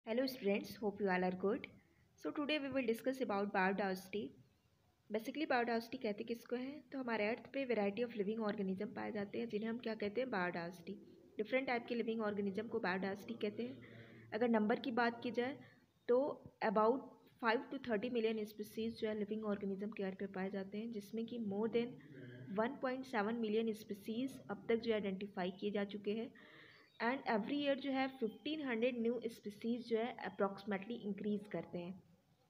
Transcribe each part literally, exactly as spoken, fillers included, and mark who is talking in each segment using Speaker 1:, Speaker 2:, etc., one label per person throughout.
Speaker 1: Hello students, hope you all are good. So today we will discuss about biodiversity. Basically biodiversity कहते किसको है? तो हमारे अर्थ पे वैरायटी ऑफ लिविंग ऑर्गेनिज्म पाए जाते हैं जिन्हें हम क्या कहते हैं? बायोडावर्सिटी। डिफरेंट टाइप के लिविंग ऑर्गेनिज्म को बायोडावर्सिटी कहते हैं। अगर नंबर की बात की जाए तो about five to thirty million species जो है लिविंग ऑर्गेनिज्म के अर्थ पे पाए जाते हैं, जिसमें कि more than one point seven million species अब तक जो आइडेंटिफाई किए जा चुके हैं। एंड एवरी ईयर जो है फिफ्टीन हंड्रेड न्यू स्पीसीज जो है अप्रॉक्सीमेटली इंक्रीज करते हैं।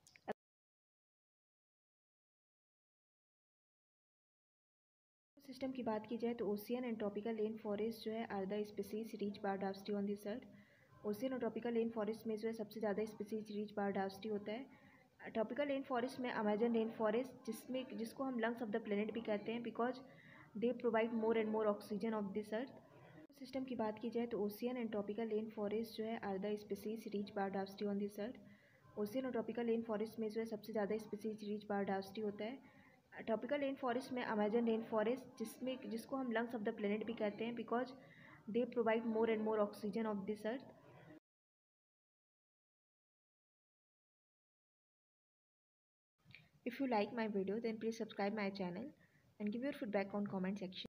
Speaker 1: सिस्टम की बात की जाए तो ocean and tropical rain forest जो है are the species rich biodiversity on this earth. Ocean और ट्रॉपिकल रेन फॉरेस्ट में जो है सबसे ज़्यादा स्पीसीज रीच बायोडावर्सिटी होता है। ट्रॉपिकल रेन फॉरेस्ट में अमेजन रेन फॉरेस्ट जिसमें जिसको हम लंग्स ऑफ द प्लेनेट भी कहते हैं, because they provide more and more oxygen of this earth. System की बात की जाए तो ocean and tropical rain forest जो है are the species rich biodiversity on this earth. Ocean और ट्रॉपिकल रेन फॉरेस्ट में जो है सबसे ज़्यादा स्पीसीज रीच बायोडावर्सिटी होता है। ट्रॉपिकल रेन फॉरेस्ट में अमेजन रेन फॉरेस्ट जिसमें जिसको हम लंग्स ऑफ द प्लेनेट भी कहते हैं, because they provide more and more oxygen of this earth. If you like my video, then please subscribe my channel and give your feedback on comment section.